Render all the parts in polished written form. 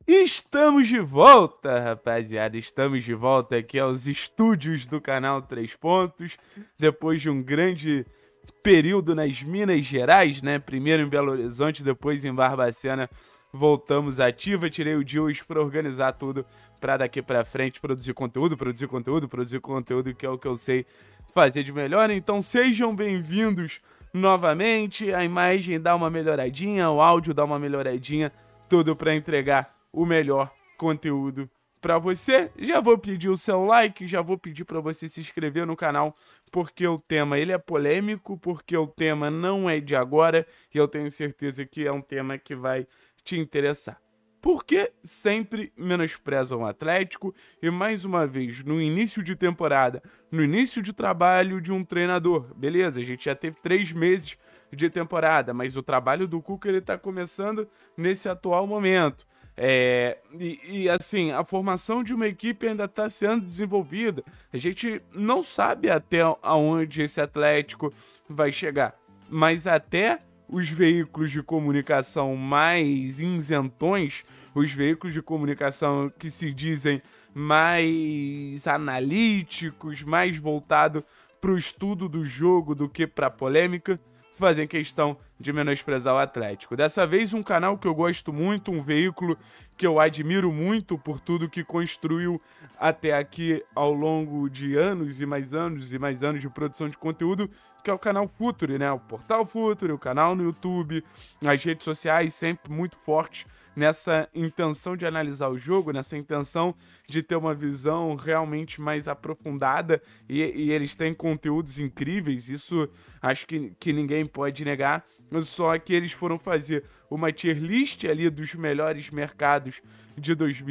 Estamos de volta, rapaziada. Estamos de volta aqui aos estúdios do canal 3 Pontos. Depois de um grande período nas Minas Gerais, né? Primeiro em Belo Horizonte, depois em Barbacena. Voltamos ativa. Tirei o dia hoje para organizar tudo para daqui para frente produzir conteúdo, que é o que eu sei fazer de melhor. Então sejam bem-vindos novamente. A imagem dá uma melhoradinha, o áudio dá uma melhoradinha, tudo para entregar o melhor conteúdo para você. Já vou pedir o seu like, já vou pedir para você se inscrever no canal, porque o tema ele é polêmico, porque o tema não é de agora e eu tenho certeza que é um tema que vai te interessar. Porque sempre menosprezam o Atlético e, mais uma vez, no início de temporada, no início de trabalho de um treinador, beleza, a gente já teve 3 meses de temporada, mas o trabalho do Cuca ele tá começando nesse atual momento. Assim, a formação de uma equipe ainda está sendo desenvolvida. A gente não sabe até aonde esse Atlético vai chegar, mas até os veículos de comunicação mais isentões, os veículos de comunicação que se dizem mais analíticos, mais voltado para o estudo do jogo do que para a polêmica, fazem questão de menosprezar o Atlético. Dessa vez, um canal que eu gosto muito, um veículo que eu admiro muito por tudo que construiu até aqui ao longo de anos e mais anos e mais anos de produção de conteúdo, que é o canal Futuri, né? O Portal Futuri, o canal no YouTube, as redes sociais sempre muito fortes nessa intenção de analisar o jogo, nessa intenção de ter uma visão realmente mais aprofundada e eles têm conteúdos incríveis, isso acho que ninguém pode negar, só que eles foram fazer uma tier list ali dos melhores mercados de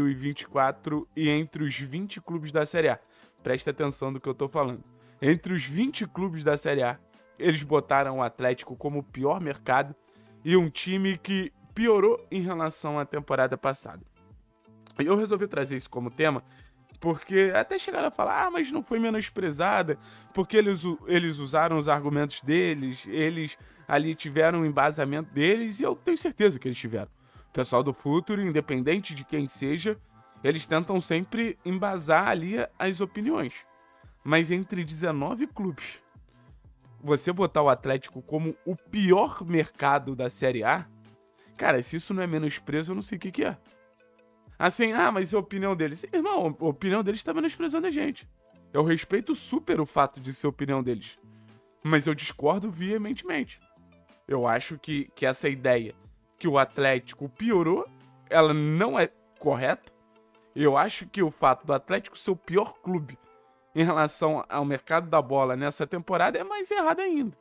2024 e entre os 20 clubes da Série A. Presta atenção do que eu tô falando. Entre os 20 clubes da Série A, eles botaram o Atlético como o pior mercado e um time que piorou em relação à temporada passada. E eu resolvi trazer isso como tema porque até chegaram a falar, mas não foi menosprezada, porque eles usaram os argumentos deles, eles ali tiveram um embasamento deles, e eu tenho certeza que eles tiveram. O pessoal do Futuri, independente de quem seja, eles tentam sempre embasar ali as opiniões. Mas entre 19 clubes, você botar o Atlético como o pior mercado da Série A, cara, se isso não é menosprezo, eu não sei o que é. Assim, mas a opinião deles... Irmão, a opinião deles tá menosprezando a gente. Eu respeito super o fato de ser a opinião deles. Mas eu discordo veementemente. Eu acho que essa ideia que o Atlético piorou, ela não é correta. Eu acho que o fato do Atlético ser o pior clube em relação ao mercado da bola nessa temporada é mais errado ainda.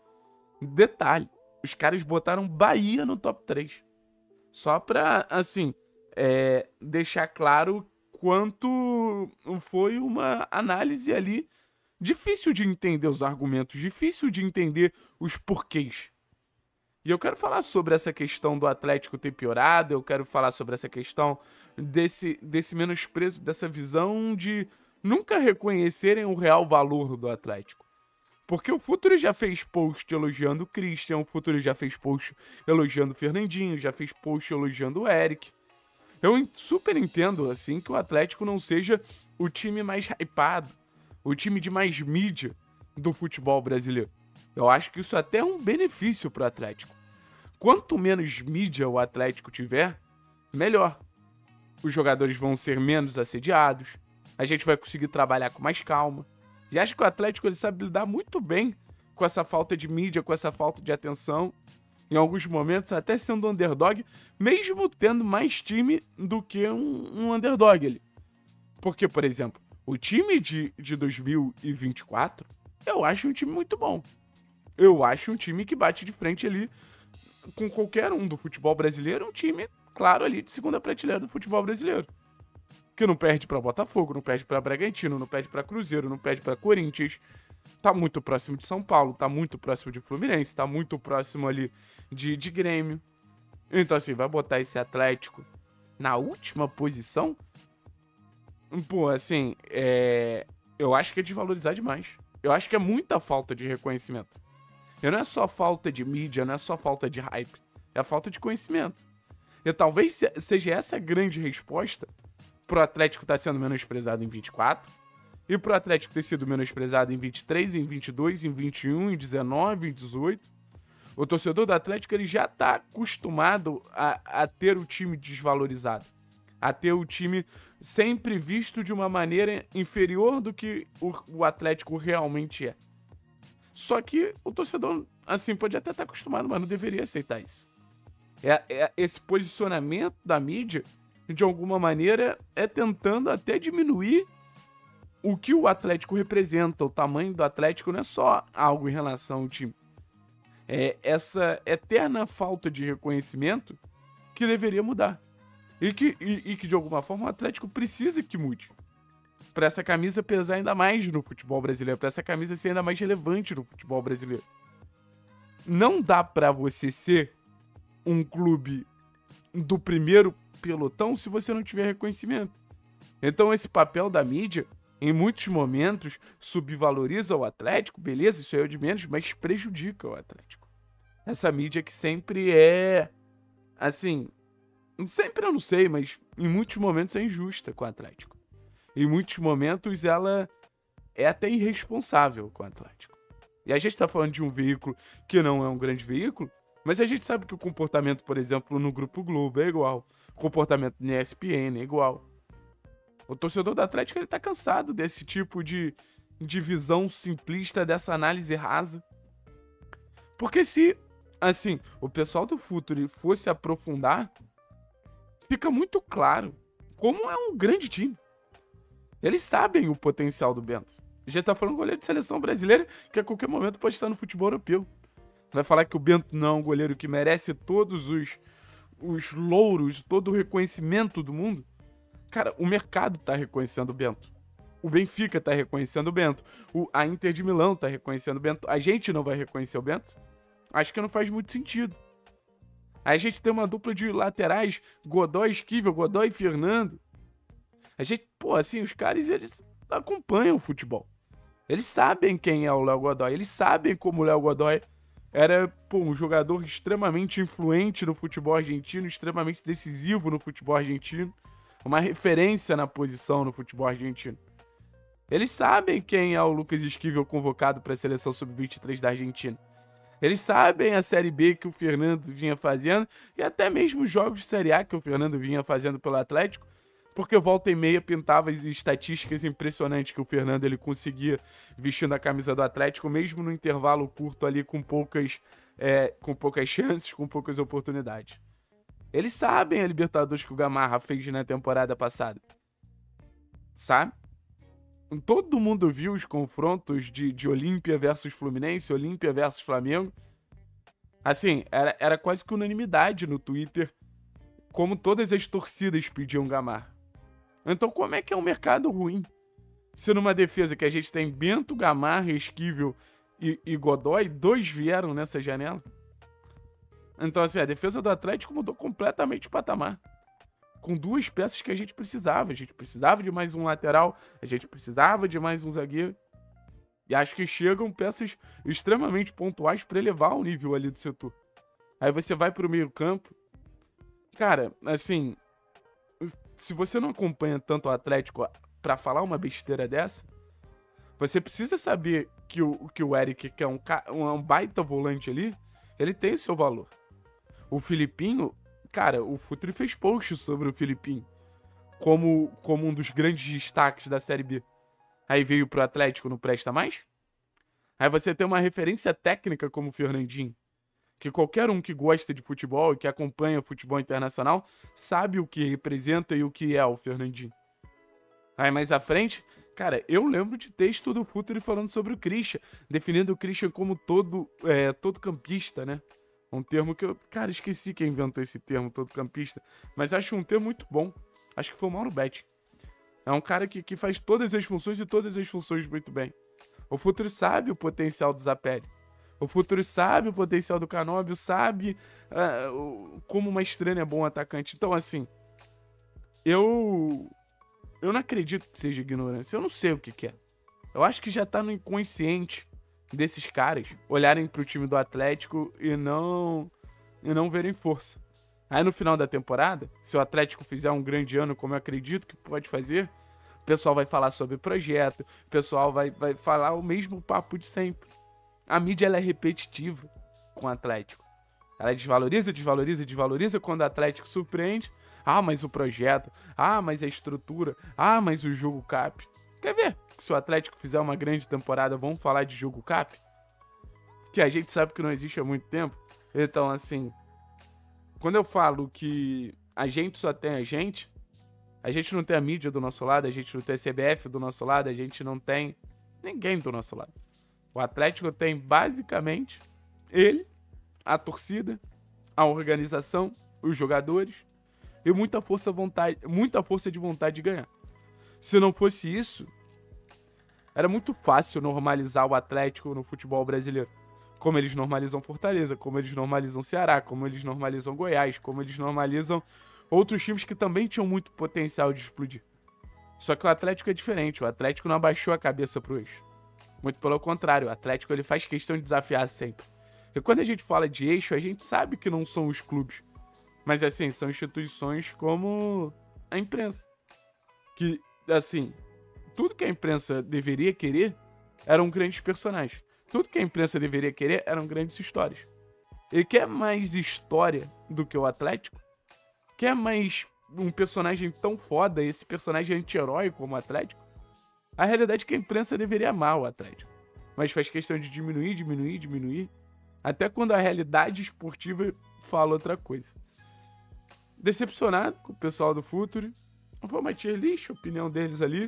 Detalhe, os caras botaram Bahia no top 3. Só pra, assim... deixar claro quanto foi uma análise ali difícil de entender os argumentos, difícil de entender os porquês. E eu quero falar sobre essa questão do Atlético ter piorado, eu quero falar sobre essa questão desse menosprezo, dessa visão de nunca reconhecerem o real valor do Atlético. Porque o Futuri já fez post elogiando o Christian, o Futuri já fez post elogiando o Fernandinho, já fez post elogiando o Eric. Eu super entendo, assim, que o Atlético não seja o time mais hypado, o time de mais mídia do futebol brasileiro. Eu acho que isso até é um benefício pro Atlético. Quanto menos mídia o Atlético tiver, melhor. Os jogadores vão ser menos assediados, a gente vai conseguir trabalhar com mais calma. E acho que o Atlético ele sabe lidar muito bem com essa falta de mídia, com essa falta de atenção. Em alguns momentos, até sendo underdog, mesmo tendo mais time do que um underdog ali. Porque, por exemplo, o time de 2024, eu acho um time muito bom. Eu acho um time que bate de frente ali com qualquer um do futebol brasileiro, um time, claro, ali de segunda prateleira do futebol brasileiro. Que não perde pra Botafogo, não perde pra Bragantino, não perde pra Cruzeiro, não perde pra Corinthians. Tá muito próximo de São Paulo, tá muito próximo de Fluminense, tá muito próximo ali de Grêmio. Então, assim, vai botar esse Atlético na última posição? Pô, assim, eu acho que é desvalorizar demais. Eu acho que é muita falta de reconhecimento. E não é só falta de mídia, não é só falta de hype. É a falta de conhecimento. E talvez seja essa a grande resposta pro Atlético estar sendo menosprezado em 24 e pro Atlético ter sido menosprezado em 23, em 22, em 21, em 19, em 18. O torcedor do Atlético ele já está acostumado a ter o time desvalorizado, a ter o time sempre visto de uma maneira inferior do que o Atlético realmente é. Só que o torcedor, assim, pode até estar acostumado, mas não deveria aceitar isso. Esse posicionamento da mídia, de alguma maneira, é tentando até diminuir o que o Atlético representa. O tamanho do Atlético não é só algo em relação ao time. É essa eterna falta de reconhecimento que deveria mudar. E que de alguma forma, o Atlético precisa que mude. Para essa camisa pesar ainda mais no futebol brasileiro, para essa camisa ser ainda mais relevante no futebol brasileiro. Não dá para você ser um clube do primeiro pelotão se você não tiver reconhecimento. Então esse papel da mídia, em muitos momentos, subvaloriza o Atlético, beleza, isso aí é o de menos, mas prejudica o Atlético. Essa mídia que sempre é, assim, sempre eu não sei, mas em muitos momentos é injusta com o Atlético. Em muitos momentos ela é até irresponsável com o Atlético. E a gente tá falando de um veículo que não é um grande veículo, mas a gente sabe que o comportamento, por exemplo, no Grupo Globo é igual. O comportamento na ESPN é igual. O torcedor do Atlético ele tá cansado desse tipo de visão simplista, dessa análise rasa. Porque se, assim, o pessoal do Futuri fosse aprofundar, fica muito claro como é um grande time. Eles sabem o potencial do Bento. A gente tá falando goleiro de seleção brasileira que a qualquer momento pode estar no futebol europeu. Vai falar que o Bento não é um goleiro que merece todos os louros, todo o reconhecimento do mundo? Cara, o mercado tá reconhecendo o Bento. O Benfica tá reconhecendo o Bento. A Inter de Milão tá reconhecendo o Bento. A gente não vai reconhecer o Bento? Acho que não faz muito sentido. A gente tem uma dupla de laterais, Godoy, Esquivel, Godoy e Fernando. A gente, assim, os caras, eles acompanham o futebol. Eles sabem quem é o Léo Godoy. Eles sabem como o Léo Godoy era, um jogador extremamente influente no futebol argentino, extremamente decisivo no futebol argentino, uma referência na posição no futebol argentino. Eles sabem quem é o Lucas Esquivel convocado para a seleção sub-23 da Argentina. Eles sabem a Série B que o Fernando vinha fazendo e até mesmo os jogos de Série A que o Fernando vinha fazendo pelo Atlético, porque volta e meia pintava as estatísticas impressionantes que o Fernando ele conseguia vestindo a camisa do Atlético, mesmo no intervalo curto ali com poucas chances, com poucas oportunidades. Eles sabem a Libertadores que o Gamarra fez na temporada passada. Sabe? Todo mundo viu os confrontos de Olímpia versus Fluminense, Olímpia versus Flamengo. Assim, era quase que unanimidade no Twitter como todas as torcidas pediam Gamarra. Então como é que é um mercado ruim? Se numa defesa que a gente tem Bento, Gamarra, Esquivel e Godoy, 2 vieram nessa janela. Então assim, a defesa do Atlético mudou completamente o patamar. Com 2 peças que a gente precisava. A gente precisava de mais um lateral, a gente precisava de mais um zagueiro. E acho que chegam peças extremamente pontuais para elevar o nível ali do setor. Aí você vai pro meio campo. Cara, assim, se você não acompanha tanto o Atlético pra falar uma besteira dessa, você precisa saber que o Eric, que é um baita volante ali, ele tem o seu valor. O Filipinho, cara, o Futuri fez post sobre o Filipinho como um dos grandes destaques da Série B. Aí veio pro Atlético, não presta mais? Aí você tem uma referência técnica como o Fernandinho, que qualquer um que gosta de futebol e que acompanha futebol internacional sabe o que representa e o que é o Fernandinho. Aí mais à frente, cara, eu lembro de texto do Futuri falando sobre o Christian, definindo o Christian como todo campista, né? Um termo que eu, cara, esqueci quem inventou esse termo, todo campista, mas acho um termo muito bom. Acho que foi o Mauro Betti. É um cara que faz todas as funções e todas as funções muito bem. O Futuri sabe o potencial do Zapelli. O Futuri sabe o potencial do Canóbio, sabe como uma Mastrani é bom atacante. Então, assim, eu não acredito que seja ignorância. Eu não sei o que é. Eu acho que já tá no inconsciente desses caras olharem pro time do Atlético e não verem força. Aí no final da temporada, se o Atlético fizer um grande ano, como eu acredito que pode fazer, o pessoal vai falar sobre projeto, o pessoal vai falar o mesmo papo de sempre. A mídia ela é repetitiva com o Atlético. Ela desvaloriza, desvaloriza, desvaloriza quando o Atlético surpreende. Ah, mas o projeto. Ah, mas a estrutura. Ah, mas o jogo cap. Quer ver? Se o Atlético fizer uma grande temporada, vamos falar de jogo cap? Que a gente sabe que não existe há muito tempo. Então, assim, quando eu falo que a gente só tem a gente não tem a mídia do nosso lado, a gente não tem a CBF do nosso lado, a gente não tem ninguém do nosso lado. O Atlético tem basicamente ele, a torcida, a organização, os jogadores e muita força de vontade de ganhar. Se não fosse isso, era muito fácil normalizar o Atlético no futebol brasileiro. Como eles normalizam Fortaleza, como eles normalizam Ceará, como eles normalizam Goiás, como eles normalizam outros times que também tinham muito potencial de explodir. Só que o Atlético é diferente, o Atlético não abaixou a cabeça pro eixo. Muito pelo contrário, o Atlético ele faz questão de desafiar sempre. E quando a gente fala de eixo, a gente sabe que não são os clubes. Mas assim, são instituições como a imprensa. Que, assim, tudo que a imprensa deveria querer eram grandes personagens. Tudo que a imprensa deveria querer eram grandes histórias. E quer mais história do que o Atlético? Quer mais um personagem tão foda, esse personagem anti-herói como o Atlético? A realidade é que a imprensa deveria amar o Atlético. Mas faz questão de diminuir. Até quando a realidade esportiva fala outra coisa. Decepcionado com o pessoal do Futuri. Foi uma tier list, a opinião deles ali.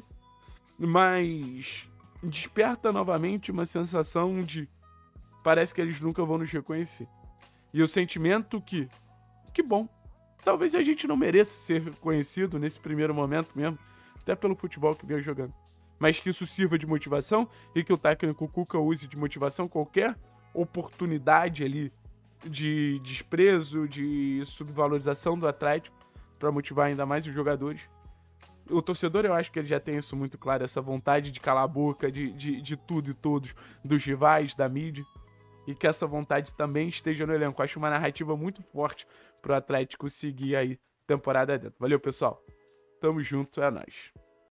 Mas desperta novamente uma sensação de parece que eles nunca vão nos reconhecer. E o sentimento que bom, talvez a gente não mereça ser reconhecido nesse primeiro momento mesmo, até pelo futebol que veio jogando. Mas que isso sirva de motivação e que o técnico Cuca use de motivação qualquer oportunidade ali de desprezo, de subvalorização do Atlético para motivar ainda mais os jogadores. O torcedor, eu acho que ele já tem isso muito claro, essa vontade de calar a boca de tudo e todos, dos rivais, da mídia, e que essa vontade também esteja no elenco. Acho uma narrativa muito forte pro Atlético seguir aí temporada dentro. Valeu, pessoal. Tamo junto, é nóis.